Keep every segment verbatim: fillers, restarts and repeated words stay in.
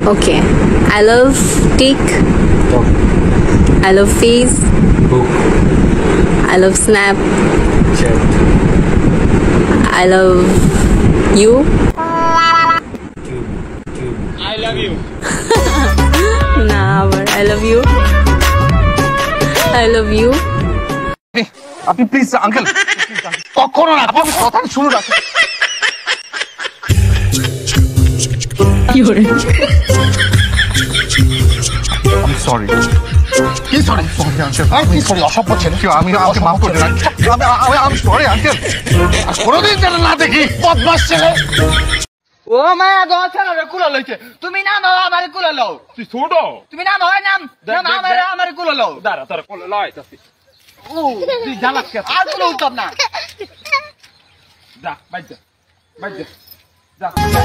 Okay. I love tick. Dog. I love face. Book. I love snap. Chat. I love you. Tube. Tube. I love you. Nah, but I love you. I love you. আপনি please uncle কখনো না আপনি কথা শুনুন না কি হরে I'm sorry কি সরি সরি আঙ্কেল আমি সরি অসভ্য ছেলে কি আমি আমাকে মাফ করে দিন আমি আমি আমি সরি আঙ্কেল কোনোদিন যেন না দেখি বদমাশ ছেলে ও মায়া গো ছেলে কুলা লইছে তুমি নাম আমারে কুলা লও তুই ছোট তুমি নাম হয় নাম নাম আমারে আমারে কুলা লও দাঁড়া তোর কুলা লয় তাছি ও তুই জানাস কে আর কুলা উঠব না যা বাইজা বাইজা যা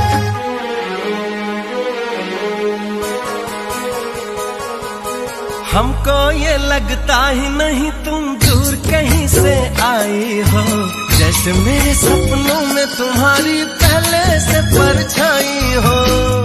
हमको ये लगता ही नहीं तुम दूर कहीं से आई हो जैसे मेरे सपनों में तुम्हारी पहले से परछाई हो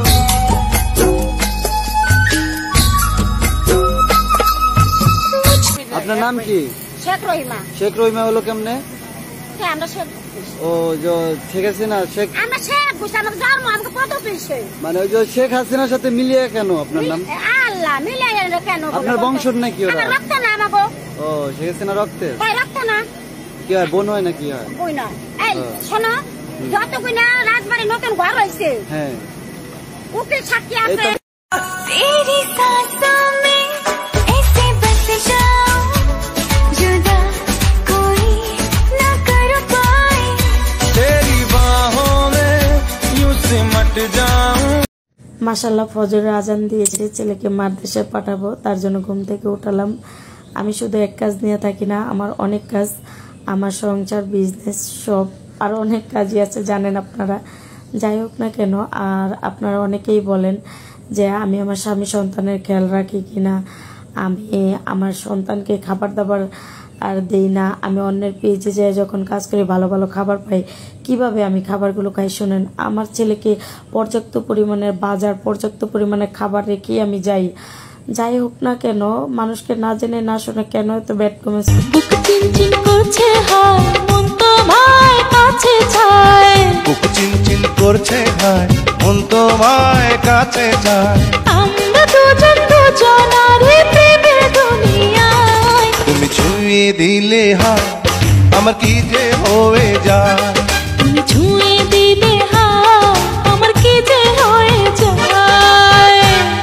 আপনার নাম কি? শেখ রহিমা। শেখ রহিমা হলো কেমনে? হ্যাঁ আমরা শেখ। ও যে শেখ হাসিনা শেখ আমরা শেখ বুঝছি আমাকে জন্ম আমাকে কত পেয়েছে মানে ওই যে শেখ হাসিনার সাথে মিলিয়ে কেন আপনার নাম? আল্লাহ মিলিয়ে কেন? আপনার বংশর নাকি ওরা? আমার রক্ত না আমাগো। ও শেখ হাসিনা রক্তের? তাই রক্ত না। কি হয় বোন হয় নাকি হয়? বোন না। এই শোনো যত কইনা রাজবাড়ি নতুন ঘর হইছে হ্যাঁ ওকে সাক্ষী আছে तेरी सांसों में ऐसे बस जाऊं जुदा कोई ना कर पाए तेरी बाहों में यूं सिमट जाऊं মাশাআল্লাহ ফজরের আজান দিয়েছে ছেলেকে মাদ্রাসায় পাঠাবো তার জন্য ঘুম থেকে উঠালাম আমি শুধু এক কাজ নিয়ে থাকি না আমার অনেক কাজ আমার সংসার বিজনেস সব আর অনেক কাজই আছে জানেন আপনারা যাই হোক না কেন আর আপনারা অনেকেই বলেন যে আমি আমার স্বামী সন্তানের খেয়াল রাখি কিনা আমি আমার সন্তানকে খাবার দাবার আর দেই না আমি অন্যের পেজে যাই যখন কাজ করি ভালো ভালো খাবার পাই কিভাবে আমি খাবারগুলো খাই শুনেন আমার ছেলেকে পর্যাপ্ত পরিমাণের বাজার পর্যাপ্ত পরিমাণে খাবার রেখে আমি যাই যাই হোক না কেন মানুষকে না জেনে না শুনে কেন এত ব্যাড কমেন্টস বুক চিনচিন করছে হায় মন তোমায় কাছে চায় বুক চিনচিন করছে হায় মন তোমায় কাছে যায় আমরা দুজন দুজনারে প্রেমের দুনিয়ায় তুমি ছুঁয়ে দিলে হায় আমার কি যে হয়ে যায় তুমি ছুঁয়ে দিলে হায় আমার কি যে হয়ে যায়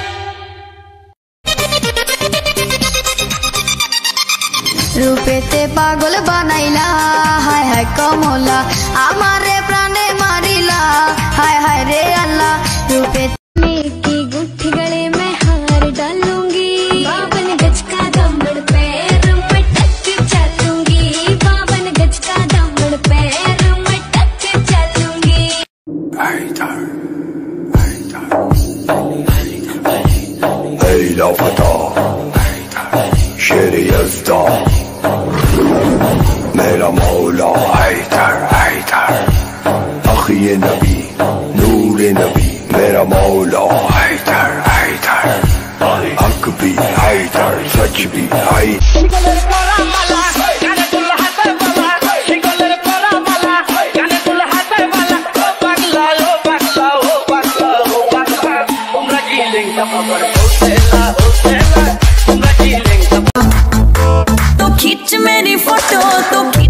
রূপেতে পাগল বানাইলা হায় হায় কমলা আমারে প্রাণে মারিলা हाय हाय रे अल्लाह रूपे की गुट्ठी गले में हार डालूंगी बावन गज का दमड़ पैर में टक चलूंगी बावन गज का दमड़ पैर में टक चलूंगी hey lo fata शेर यज़्दा मेरा मौला हैदर हैदर अखी नबी नूर नबी मेरा मौला हैदर हैदर हक भी हैदर सच भी हैदर तो खींच मेरी फोटो तो